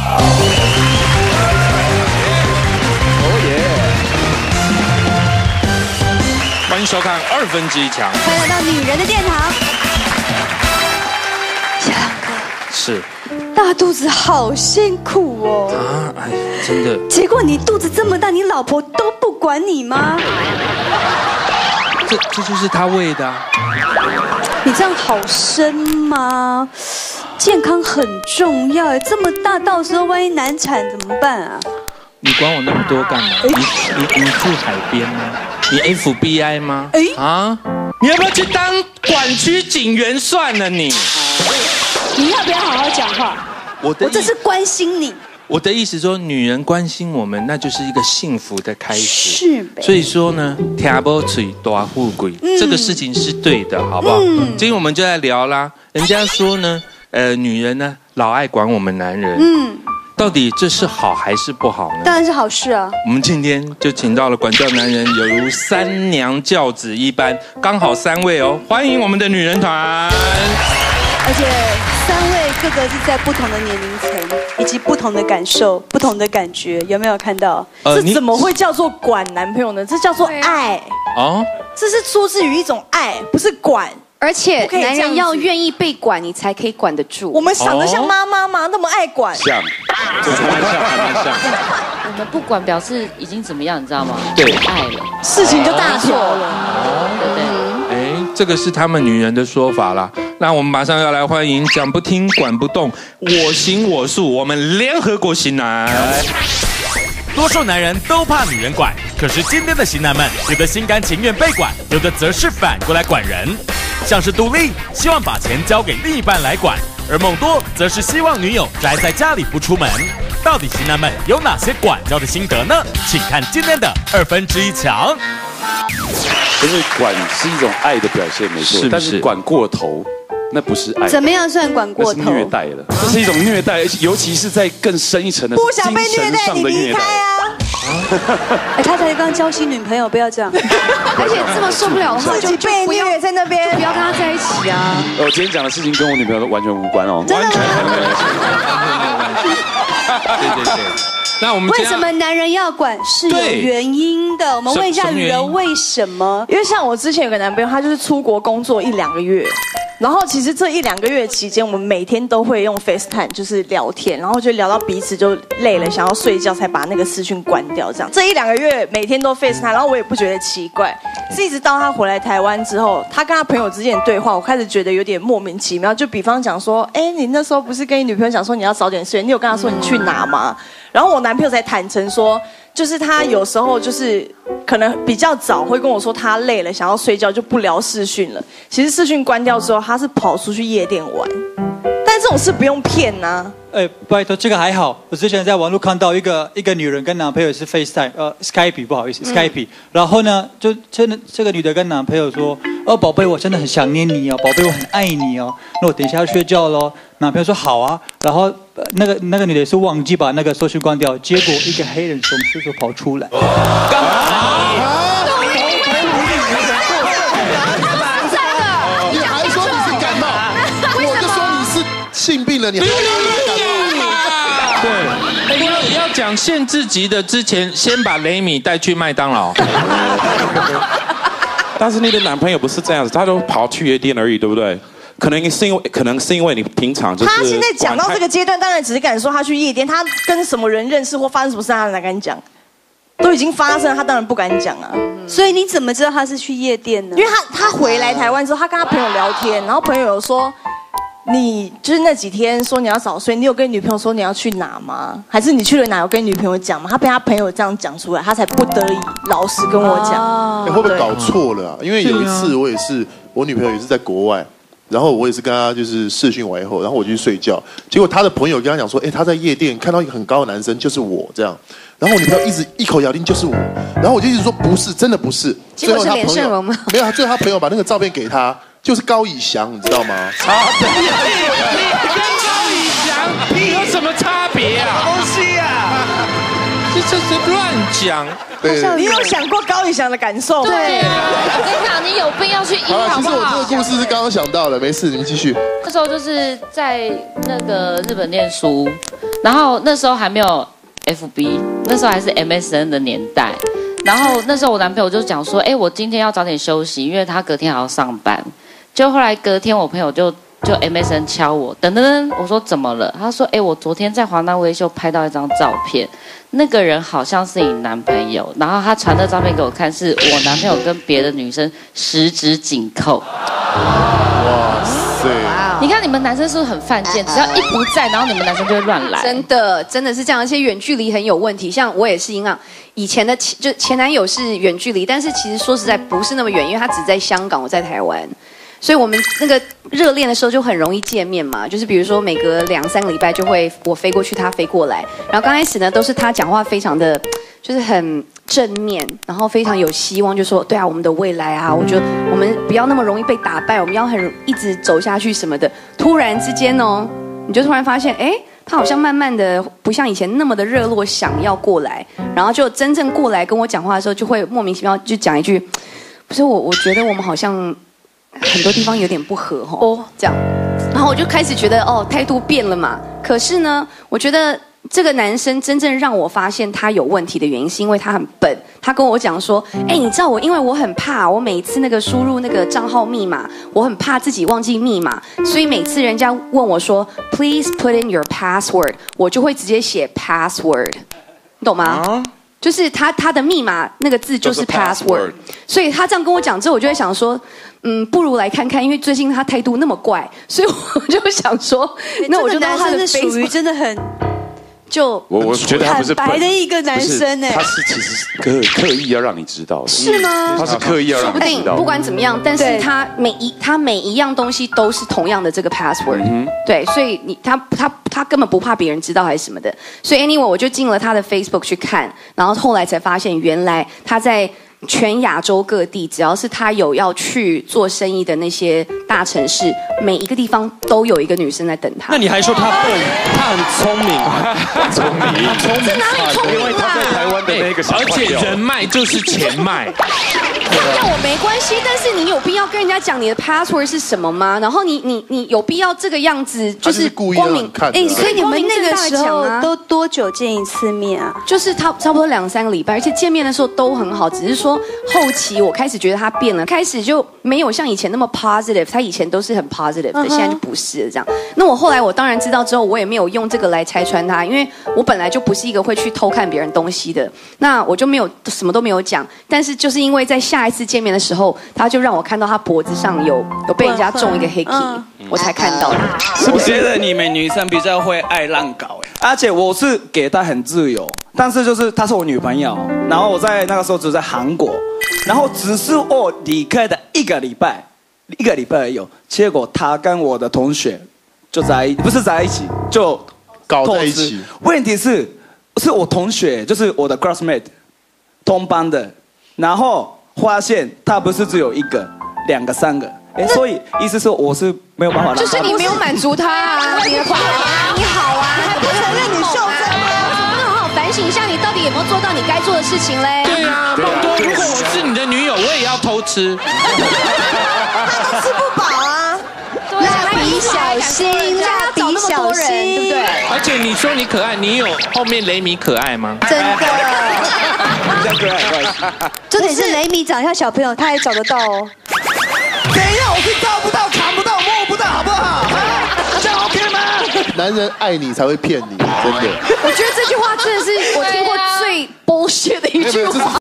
欢迎收看1/2强， 欢迎来到女人的殿堂。小亮哥， 是大肚子好辛苦哦。 啊，哎，真的。 结果你肚子这么大，你老婆都不管你吗？ 这就是他喂的啊。 你这样好生吗？健康很重要哎，这么大，到时候万一难产怎么办啊？ 你管我那么多干嘛？你住海边吗？你 FBI 吗？啊？你要不要去当管区警员算了你？ 你要不要好好讲话？我这是关心你。 我的意思说，女人关心我们，那就是一个幸福的开始。 是呗。 所以说呢，听不嘴大富贵，这个事情是对的，好不好？今天我们就在聊啦。人家说呢，女人呢老爱管我们男人。到底这是好还是不好呢？ 当然是好事啊！ 我们今天就请到了管教男人，有如三娘教子一般，刚好3位哦，欢迎我们的女人团。 而且3位各个是在不同的年龄层，以及不同的感受、不同的感觉，有没有看到？ 这怎么会叫做管男朋友呢？这叫做爱哦，这是出自于一种爱，不是管。 而且男人要愿意被管，你才可以管得住。 我们长得像妈妈吗？那么爱管？ 像，这还蛮像。 我们不管表示已经怎么样，你知道吗？ 对， 爱了， 事情就大条了。 对不对？ 哎，这个是他们女人的说法啦。那我们马上要来欢迎讲不听、管不动、我行我素，我们联合国型男。 多数男人都怕女人管，可是今天的型男们，有的心甘情愿被管，有的则是反过来管人。像是独立，希望把钱交给另一半来管，而梦多则是希望女友宅在家里不出门。到底型男们有哪些管教的心得呢？请看今天的1/2强。 因为管是一种爱的表现，没错，但是管过头。那不是爱， 怎么样算管过头？ 那是虐待了，这是一种虐待，尤其是在更深一层的不想被虐待，你离开啊！ 哎，他才刚交新女朋友，不要这样。 而且这么受不了的话， 自己被虐在那边， 就不要跟他在一起啊！ 我今天讲的事情跟我女朋友完全无关哦， 完全没有关系。对。那我们为什么男人要管是有原因的？我们问一下雨柔为什么？ 因为像我之前有个男朋友，他就是出国工作1-2个月。然后其实这1-2个月期间，我们每天都会用 FaceTime 就是聊天，然后就聊到彼此就累了，想要睡觉才把那个视讯关掉。这样这1-2个月每天都 FaceTime，然后我也不觉得奇怪，是一直到他回来台湾之后，他跟他朋友之间的对话，我开始觉得有点莫名其妙。就比方讲说，哎，你那时候不是跟你女朋友讲说你要早点睡，你有跟他说你去哪吗？然后我男朋友才坦诚说，就是他有时候就是可能比较早会跟我说他累了想要睡觉，就不聊视讯了。其实视讯关掉之后，他是跑出去夜店玩，但这种事不用骗呐。 哎，拜托，这个还好。我之前在网络看到一个女人跟男朋友是 FaceTime，Skype， 不好意思，Skype。然后呢，就真的这个女的跟男朋友说，哦，宝贝，我真的很想念你哦，宝贝，我很爱你哦。那我等一下要睡觉喽。男朋友说好啊。然后那个女的是忘记把那个收讯关掉，结果一个黑人从厕所跑出来。干嘛？ 你还说你是感冒，我就说你是性病了，你还对，要讲限制级的之前，先把雷米带去麦当劳。 但是你的男朋友不是这样子，他都跑去夜店而已，对不对？可能是因为你平常就是。 他现在讲到这个阶段，当然只是敢说他去夜店，他跟什么人认识或发生什么事，他哪敢讲？都已经发生了，他当然不敢讲啊。 所以你怎么知道他是去夜店呢？ 因为他回来台湾之后，他跟他朋友聊天，然后朋友有说，你就是那几天说你要早睡，你有跟女朋友说你要去哪吗？还是你去了哪有跟女朋友讲吗？他被他朋友这样讲出来，他才不得已老实跟我讲。 会不会搞错了啊？因为有一次我也是，我女朋友也是在国外。然后我也是跟他就是视讯完以后，然后我就去睡觉。结果他的朋友跟他讲说，哎，他在夜店看到一个很高的男生，就是我这样。然后我女朋友一直一口咬定就是我，然后我就一直说不是，真的不是。 结果是连胜荣吗？ 没有，最后他朋友把那个照片给他，就是高以翔，你知道吗？ 啊，你跟高以翔有什么差别啊？ 东西啊！ 这是乱讲。 你有想过高以翔的感受吗？ 对啊，我跟你讲，你有病要去医好不好？ 其实我这个故事是刚刚想到的，没事，您继续。 那时候就是在那个日本念书，然后那时候还没有 FB， 那时候还是 MSN 的年代。然后那时候我男朋友就讲说，我今天要早点休息，因为他隔天还要上班。就后来隔天我朋友就 MSN 敲我，等等等，我说怎么了？他说，我昨天在华纳微秀拍到一张照片，那个人好像是你男朋友，然后他传的照片给我看，是我男朋友跟别的女生十指紧扣。 哇塞！ 你看你们男生是不是很犯贱？只要一不在，然后你们男生就会乱来。 真的是这样，而且远距离很有问题。像我也是一样，以前的前男友是远距离，但是其实说实在不是那么远，因为他只在香港，我在台湾。所以我们那个热恋的时候就很容易见面嘛，就是比如说每隔2-3个礼拜就会我飞过去，他飞过来。然后刚开始呢，都是他讲话非常的，就是很正面，然后非常有希望，就说对啊，我们的未来啊，我觉得我们不要那么容易被打败，我们要一直走下去什么的。突然之间哦，你就突然发现，他好像慢慢的不像以前那么的热络，想要过来，然后就真正过来跟我讲话的时候，就会莫名其妙就讲一句，不是我觉得我们好像很多地方有点不合这样，然后我就开始觉得态度变了嘛。可是呢，我觉得这个男生真正让我发现他有问题的原因，是因为他很笨。他跟我讲说，你知道因为我很怕，我每一次那个输入那个账号密码，我很怕自己忘记密码，所以每次人家问我说 ，Please put in your password， 我就会直接写 password， 你懂吗？就是他的密码那个字就是 password， 所以他这样跟我讲之后，我就会想说，不如来看看，因为最近他态度那么怪，所以我就想说，那我就到他的 Facebook， 属于真的很。 我觉得他不是白的一个男生他是其实刻意要让你知道的， 是吗？ 他是刻意要让你知道的。 不管怎么样，但是他每一样东西都是同样的这个 password，对，所以他根本不怕别人知道还是什么的，所以 anyway 我就进了他的 Facebook 去看，然后后来才发现原来他在全亚洲各地，只要是他有要去做生意的那些大城市，每一个地方都有一个女生在等他。 那你还说他笨？他很聪明， 聪明， 这哪里聪明啦？ 因为他在台湾的那个， 而且人脉就是钱脉。 跟我没关系，但是你有必要跟人家讲你的 password 是什么吗？然后你有必要这个样子，就是光明看。 所以你们那个时候都多久见一次面啊？ 就是差不多2-3个礼拜，而且见面的时候都很好，只是说后期我开始觉得他变了，开始就没有像以前那么 positive， 他以前都是很 positive 的，现在就不是了这样。那我后来我当然知道之后，我也没有用这个来拆穿他，因为我本来就不是一个会去偷看别人东西的，那我就没有什么都没有讲。但是就是因为在下一次见面的时候，他就让我看到他脖子上有被人家中一个黑 key，我才看到的。 是不是觉得你们女生比较会爱乱搞？而且我是给她很自由，但是就是她是我女朋友，然后我在那个时候只在韩国，然后只是我离开的一个礼拜而已，结果她跟我的同学就不是在一起，就搞在一起。 问题是我同学，就是我的 classmate， 同班的，然后发现他不是只有1个、2个、3个，所以意思是我是没有办法让他。 就是你没有满足他啊，你好啊，你好啊，还不承认你受伤啊？好好反省一下，你到底有没有做到你该做的事情嘞？ 对啊，梦多，如果我是你的女友，我也要偷吃。 他吃不饱啊。 蜡笔小新，蜡笔小新，对不对？ 而且你说你可爱，你有后面雷米可爱吗？ 真的。重点是雷米长得像小朋友，他也找得到哦。 等一下，我是照不到、看不到、摸不到，好不好？这样 OK 吗？ 男人爱你才会骗你，真的。 我觉得这句话真的是我听过最 bullshit 的一句话。